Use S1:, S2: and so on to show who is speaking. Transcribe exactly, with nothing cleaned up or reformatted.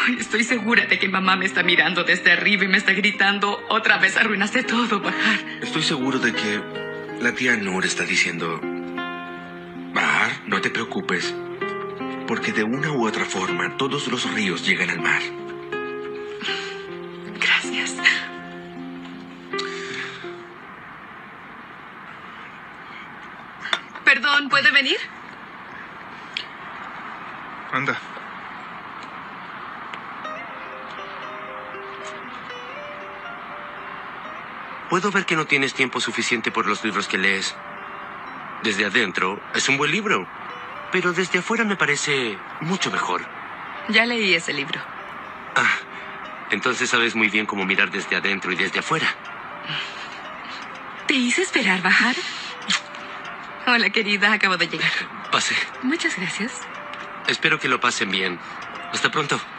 S1: Ay, estoy segura de que mamá me está mirando desde arriba y me está gritando, otra vez arruinaste todo, Bahar.
S2: Estoy seguro de que la tía Noor está diciendo, Bahar, no te preocupes, porque de una u otra forma todos los ríos llegan al mar.
S1: Gracias. Perdón, ¿puede venir?
S3: Anda.
S2: Puedo ver que no tienes tiempo suficiente por los libros que lees. Desde adentro es un buen libro, pero desde afuera me parece mucho mejor.
S1: Ya leí ese libro.
S2: Ah, entonces sabes muy bien cómo mirar desde adentro y desde afuera.
S1: ¿Te hice esperar, Bahar? Hola, querida, acabo de llegar.
S2: Pase.
S1: Muchas gracias.
S2: Espero que lo pasen bien. Hasta pronto.